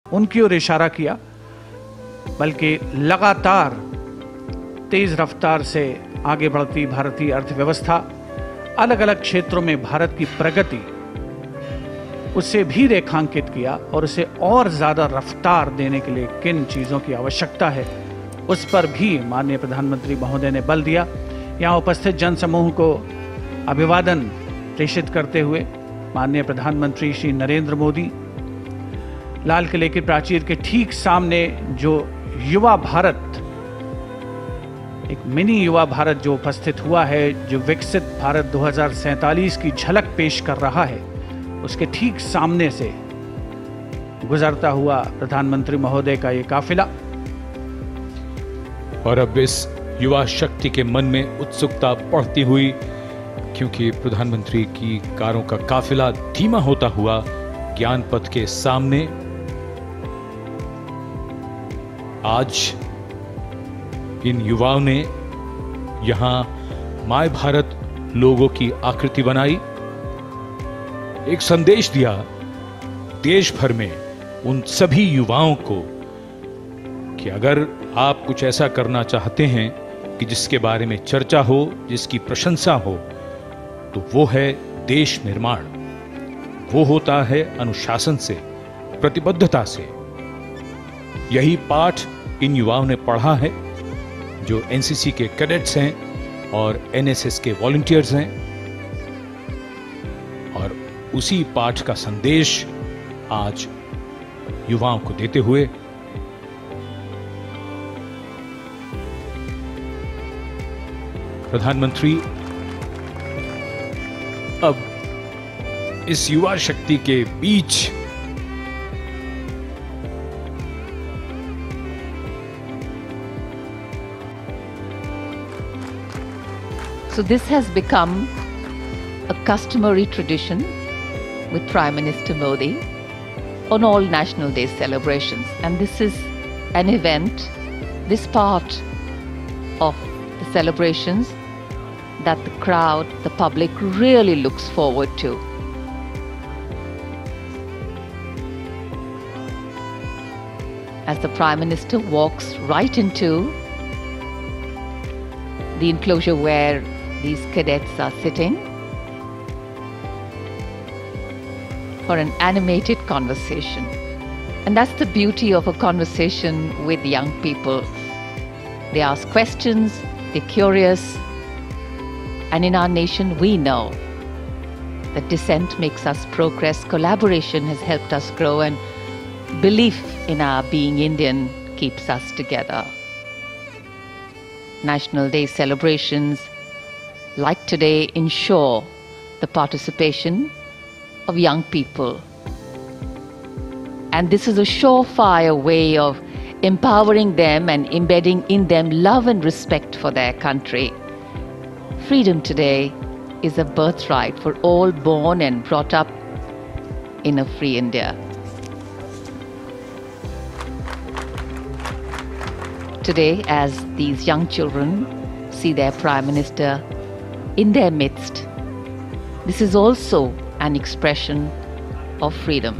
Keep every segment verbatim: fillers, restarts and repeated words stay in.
उनकी ओर इशारा किया, बल्कि लगातार तेज रफ्तार से आगे बढ़ती भारतीय अर्थव्यवस्था, अलग अलग क्षेत्रों में भारत की प्रगति, उसे भी रेखांकित किया और उसे और ज्यादा रफ्तार देने के लिए किन चीजों की आवश्यकता है उस पर भी माननीय प्रधानमंत्री महोदय ने बल दिया। यहाँ उपस्थित जनसमूह को अभिवादन प्रेषित करते हुए माननीय प्रधानमंत्री श्री नरेंद्र मोदी लाल किले की प्राचीर के ठीक सामने जो युवा भारत, एक मिनी युवा भारत जो उपस्थित हुआ है, जो विकसित भारत दो हज़ार सैंतालीस की झलक पेश कर रहा है, उसके ठीक सामने से गुजरता हुआ प्रधानमंत्री महोदय का ये काफिला। और अब इस युवा शक्ति के मन में उत्सुकता बढ़ती हुई, क्योंकि प्रधानमंत्री की कारों का काफिला धीमा होता हुआ ज्ञान पथ के सामने आज इन युवाओं ने यहां माय भारत लोगों की आकृति बनाई, एक संदेश दिया देश भर में उन सभी युवाओं को कि अगर आप कुछ ऐसा करना चाहते हैं कि जिसके बारे में चर्चा हो, जिसकी प्रशंसा हो, तो वो है देश निर्माण। वो होता है अनुशासन से, प्रतिबद्धता से। यही पाठ इन युवाओं ने पढ़ा है जो एनसीसी के कैडेट्स हैं और एनएसएस के वॉलंटियर्स हैं, और उसी पाठ का संदेश आज युवाओं को देते हुए प्रधानमंत्री अब इस युवा शक्ति के बीच So this has become a customary tradition with Prime Minister Modi on all National Day celebrations, and this is an event, this part of the celebrations that the crowd, the public really looks forward to. As the Prime Minister walks right into the enclosure where these cadets are sitting for an animated conversation. And that's the beauty of a conversation with young people. They ask questions, they're curious, and in our nation we know that dissent makes us progress, collaboration has helped us grow, and belief in our being Indian keeps us together. National Day celebrations like today ensure the participation of young people. And this is a surefire way of empowering them and embedding in them love and respect for their country. Freedom today is a birthright for all born and brought up in a free India. Today, as these young children see their Prime Minister in their midst, this is also an expression of freedom.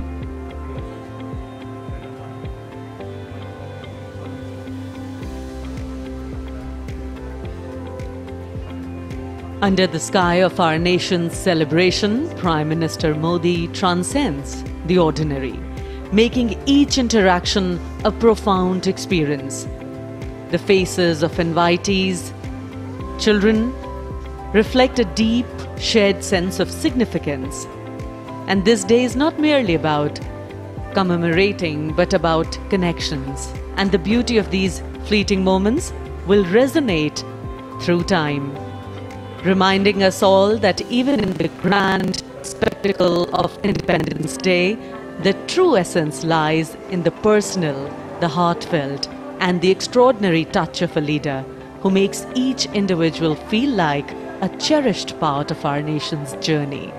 Under the sky of our nation's celebration, Prime Minister Modi transcends the ordinary, making each interaction a profound experience. The faces of invitees, children, reflect a deep, shared sense of significance. And this day is not merely about commemorating, but about connections. And the beauty of these fleeting moments will resonate through time, reminding us all that even in the grand spectacle of Independence Day, the true essence lies in the personal, the heartfelt, and the extraordinary touch of a leader who makes each individual feel like a cherished part of our nation's journey.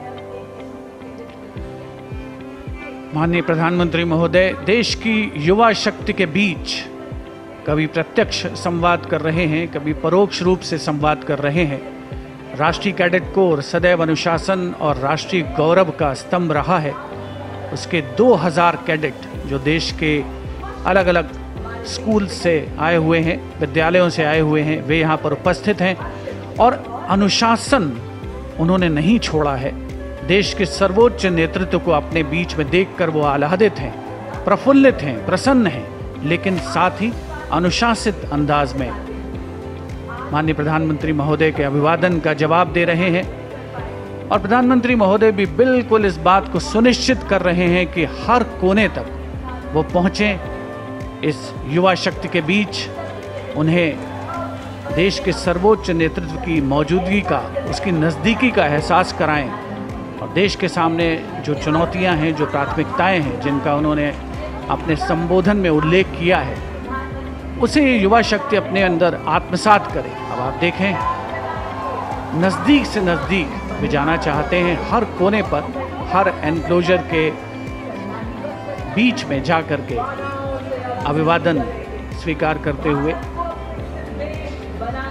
माननीय प्रधानमंत्री महोदय देश की युवा शक्ति के बीच कभी प्रत्यक्ष संवाद कर रहे हैं, कभी परोक्ष रूप से संवाद कर रहे हैं। राष्ट्रीय कैडेट कोर सदैव अनुशासन और राष्ट्रीय गौरव का स्तंभ रहा है। उसके दो हज़ार कैडेट हैं, जो देश के अलग अलग स्कूल से आए हुए हैं, विद्यालयों से आए हुए हैं, वे यहाँ पर उपस्थित हैं और अनुशासन उन्होंने नहीं छोड़ा है। देश के सर्वोच्च नेतृत्व को अपने बीच में देखकर वो आह्लादित हैं, प्रफुल्लित हैं, प्रसन्न हैं, लेकिन साथ ही अनुशासित अंदाज में माननीय प्रधानमंत्री महोदय के अभिवादन का जवाब दे रहे हैं। और प्रधानमंत्री महोदय भी बिल्कुल इस बात को सुनिश्चित कर रहे हैं कि हर कोने तक वो पहुंचे, इस युवा शक्ति के बीच उन्हें देश के सर्वोच्च नेतृत्व की मौजूदगी का, उसकी नज़दीकी का एहसास कराएं और देश के सामने जो चुनौतियां हैं, जो प्राथमिकताएं हैं, जिनका उन्होंने अपने संबोधन में उल्लेख किया है, उसे युवा शक्ति अपने अंदर आत्मसात करे। अब आप देखें, नज़दीक से नज़दीक वे जाना चाहते हैं, हर कोने पर, हर एनक्लोजर के बीच में जा कर के अभिवादन स्वीकार करते हुए